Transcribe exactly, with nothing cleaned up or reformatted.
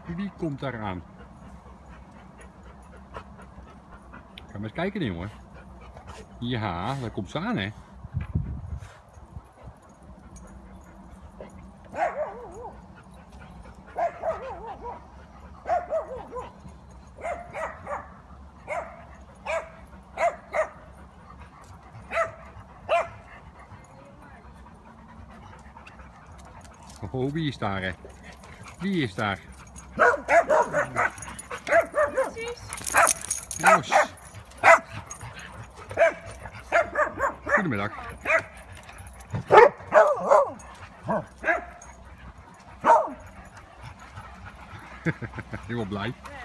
Wie komt daar aan? Ga maar eens kijken, jongen. Ja, daar komt ze aan, hè. Oh, wie is daar, hè? Wie is daar? Roos. Goedemiddag. Heel blij.